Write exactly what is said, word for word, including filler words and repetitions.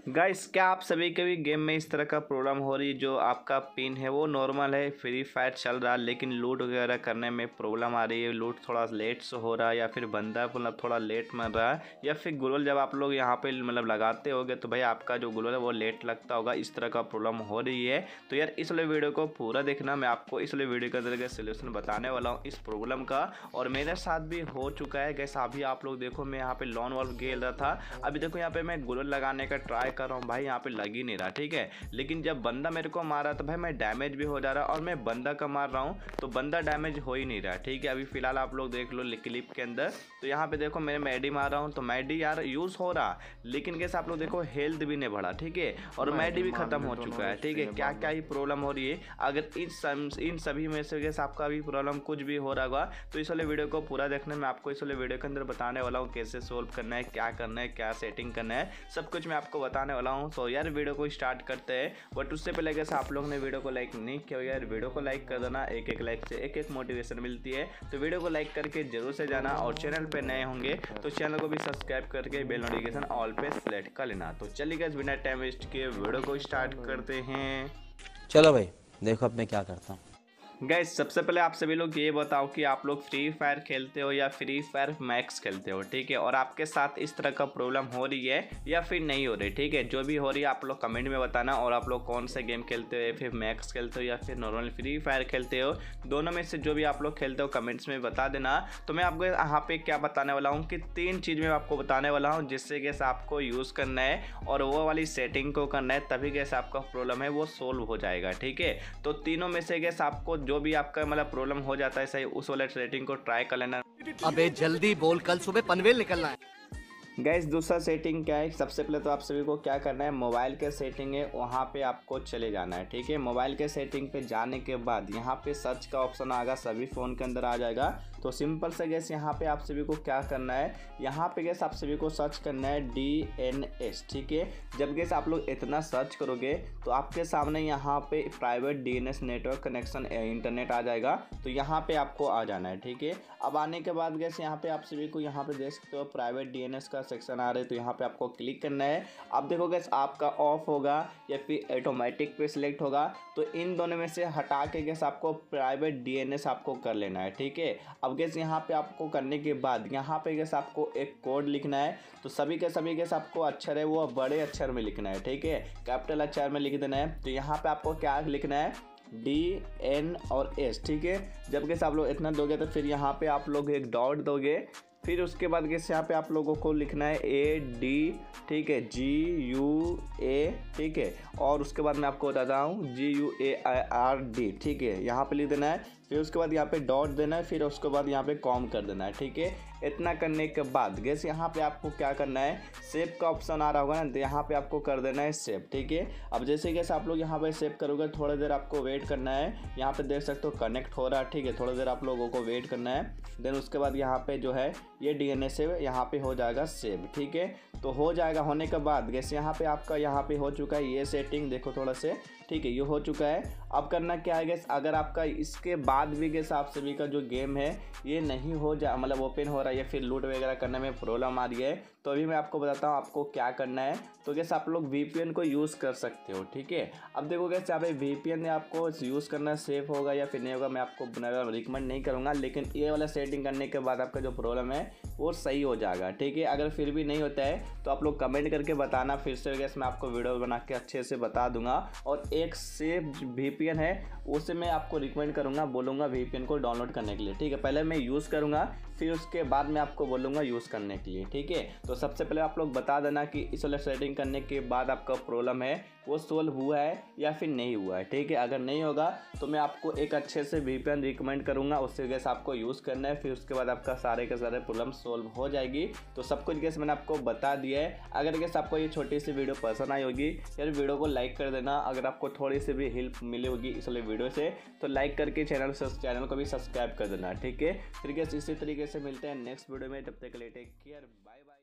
Guys, क्या आप सभी के भी गेम में इस तरह का प्रॉब्लम हो रही है? जो आपका पिन है वो नॉर्मल है, फ्री फायर चल रहा है, लेकिन लूट वगैरह करने में प्रॉब्लम आ रही है। लूट थोड़ा लेट से हो रहा है, या फिर बंदा मतलब थोड़ा लेट मर रहा है, या फिर ग्लोल जब आप लोग यहाँ पे मतलब लगाते होगे तो भाई आपका जो ग्लोल है वो लेट लगता होगा। इस तरह का प्रॉब्लम हो रही है तो यार इसलिए वीडियो को पूरा देखना। मैं आपको इसलिए वीडियो के अंदर सोल्यूशन बताने वाला हूँ इस प्रॉब्लम का, और मेरे साथ भी हो चुका है। गैस अभी आप लोग देखो, मैं यहाँ पे लॉन वॉल्फ खेल रहा था। अभी देखो यहाँ पे मैं ग्लोल लगाने का ट्राई कर रहा हूँ, भाई यहाँ पे लग ही नहीं रहा, ठीक है। लेकिन जब बंदा मेरे को मारा तो भाई मैं डैमेज भी हो जा रहा, और मैं बंदा का मार रहा हूँ तो बंदा डैमेज हो ही नहीं रहा, ठीक है। अभी फिलहाल आप लोग देख लो क्लिप के अंदर, तो यहाँ पे देखो मैं मैडी मार रहा हूँ तो मैडी यार यूज हो रहा, लेकिन कैसे आप लोग देखो हेल्थ भी नहीं बढ़ा, ठीक है, और मैडी भी खत्म हो चुका है, ठीक है। क्या क्या ही प्रॉब्लम हो रही है। अगर इन इन सभी में से कैसे आपका भी प्रॉब्लम कुछ भी हो रहा होगा तो इस वाले वीडियो को पूरा देखना। मैं आपको इस वाले वीडियो के अंदर बताने वाला हूँ कैसे सोल्व करना है, क्या करना है, क्या सेटिंग करना है, सब कुछ मैं आपको बताने वाला हूँ। तो यार वीडियो को स्टार्ट करते हैं, बट उससे पहले कैसे आप लोग ने वीडियो को लाइक नहीं किया यार, वीडियो को लाइक कर देना। एक एक लाइक से एक एक मोटिवेशन मिलती है, तो वीडियो को लाइक करके जरूर से जाना, और चैनल पे नए होंगे तो चैनल को भी सब्सक्राइब करके बेल नोटिफिकेशन ऑल पे सेलेक्ट कर लेना। तो चलिए गाइस, बिना टाइम वेस्ट किए वीडियो को स्टार्ट करते हैं। चलो भाई देखो अब मैं क्या करता हूँ। गाइस सबसे पहले आप सभी लोग ये बताओ कि आप लोग फ्री फायर खेलते हो या फ्री फायर मैक्स खेलते हो, ठीक है, और आपके साथ इस तरह का प्रॉब्लम हो रही है या फिर नहीं हो रही, ठीक है। जो भी हो रही है आप लोग कमेंट में बताना, और आप लोग कौन से गेम खेलते हो, या फिर मैक्स खेलते हो या फिर नॉर्मल फ्री फायर खेलते हो, दोनों में से जो भी आप लोग खेलते हो कमेंट्स में बता देना। तो मैं आपको यहाँ पे क्या बताने वाला हूँ कि तीन चीज़ मैं आपको बताने वाला हूँ जिससे कैसे आपको यूज़ करना है और वो वाली सेटिंग को करना है, तभी कैसे आपका प्रॉब्लम है वो सोल्व हो जाएगा, ठीक है। तो तीनों में से कैसे आपको जो भी आपका मतलब प्रॉब्लम हो जाता है सही, उस वाले सेटिंग को ट्राई कर लेना। अबे जल्दी बोल, कल सुबह पनवेल निकलना है। गैस दूसरा सेटिंग क्या है, सबसे पहले तो आप सभी को क्या करना है, मोबाइल के सेटिंग है वहाँ पे आपको चले जाना है, ठीक है। मोबाइल के सेटिंग पे जाने के बाद यहाँ पे सर्च का ऑप्शन आएगा, सभी फ़ोन के अंदर आ जाएगा। तो सिंपल से गैस यहाँ पे आप सभी को क्या करना है, यहाँ पे गैस आप सभी को सर्च करना है डी एन एस, ठीक है। जब गैस आप लोग इतना सर्च करोगे तो आपके सामने यहाँ पे private D N S network connection internet आ जाएगा, तो यहाँ पे आपको आ जाना है, ठीक है। अब आने के बाद गैस यहाँ पे आप सभी को यहाँ पे देख सकते हो प्राइवेट डी एन एस का सेक्शन आ रहा है, तो यहाँ पे आपको क्लिक करना है। अब देखो गैस आपका ऑफ होगा या फिर ऑटोमेटिक पे सिलेक्ट होगा, तो इन दोनों में से हटा के गैस आपको प्राइवेट डी एन एस आपको कर लेना है, ठीक है। अब गैस यहाँ पे आपको करने के बाद यहाँ पे गैस आपको एक कोड लिखना है, तो सभी के सभी गैस आपको अक्षर है वो बड़े अक्षर में लिखना है, ठीक है, कैपिटल अक्षर में लिख देना है। तो यहाँ पे आपको क्या लिखना है, डी एन और एस, ठीक है। जब गैस आप लोग इतना दोगे तो फिर यहाँ पे आप लोग एक डॉट दोगे, फिर उसके बाद गैस यहाँ पे आप लोगों को लिखना है ए डी, ठीक है, जी यू ए, ठीक है, और उसके बाद मैं आपको बताता हूँ G U A R D, ठीक है, यहाँ पे लिख देना है। फिर उसके बाद यहाँ पे डॉट देना है, फिर उसके बाद यहाँ पे कॉम कर देना है, ठीक है। इतना करने के बाद गैस यहाँ पे आपको क्या करना है, सेव का ऑप्शन आ रहा होगा ना, तो यहाँ पे आपको कर देना है सेव, ठीक है। अब जैसे गैस आप लोग यहाँ पे सेव करोगे, थोड़ी देर आपको वेट करना है। यहाँ पे देख सकते हो कनेक्ट हो रहा है, ठीक है, थोड़ी देर आप लोगों को वेट करना है। देन उसके बाद यहाँ पे जो है ये डी एन एस सेव यहाँ पे हो जाएगा सेव, ठीक है। तो हो जाएगा, होने के बाद गैस यहाँ पे आपका यहाँ पे हो चुका है ये सेटिंग, देखो थोड़ा से, ठीक है, ये हो चुका है। अब करना क्या है गैस, अगर आपका इसके बाद भी गैस आप सभी का जो गेम है ये नहीं हो जा मतलब ओपन हो रहा है या फिर लूट वगैरह करने में प्रॉब्लम आ रही है, तो अभी मैं आपको बताता हूँ आपको क्या करना है। तो गैस आप लोग वी पी एन को यूज़ कर सकते हो, ठीक है। अब देखो गैस यहाँ पे वी पी एन आपको यूज़ करना सेफ होगा या फिर नहीं होगा, मैं आपको रिकमेंड नहीं करूँगा, लेकिन ये वाला सेटिंग करने के बाद आपका जो प्रॉब्लम है वो सही हो जाएगा, ठीक है। अगर फिर भी नहीं होता है तो आप लोग कमेंट करके बताना, फिर से गैस मैं आपको वीडियो बना के अच्छे से बता दूंगा। और एक सेफ वी पी एन है उसे मैं आपको रिकमेंड करूंगा, बोलूँगा वी पी एन को डाउनलोड करने के लिए, ठीक है। पहले मैं यूज़ करूँगा, फिर उसके बाद मैं आपको बोलूँगा यूज़ करने के लिए, ठीक है। तो सबसे पहले आप लोग बता देना कि इस वाला सेटिंग करने के बाद आपका प्रॉब्लम है वो सोल्व हुआ है या फिर नहीं हुआ है, ठीक है। अगर नहीं होगा तो मैं आपको एक अच्छे से वी पी एन रिकमेंड करूँगा, उससे गैस आपको यूज़ करना है, फिर उसके बाद आपका सारे के सारे प्रॉब्लम सोल्व हो जाएगी। तो सब कुछ गैस मैंने आपको बता दिया है। अगर गैस आपको ये छोटी सी वीडियो पसंद आई होगी यार, वीडियो को लाइक कर देना। अगर आपको थोड़ी सी भी हेल्प मिली होगी इस वाले वीडियो से तो लाइक करके चैनल चैनल को भी सब्सक्राइब कर देना, ठीक है। फिर गैस इसी तरीके से मिलते हैं नेक्स्ट वीडियो में, तब तक के लिए टेक केयर, बाय बाय।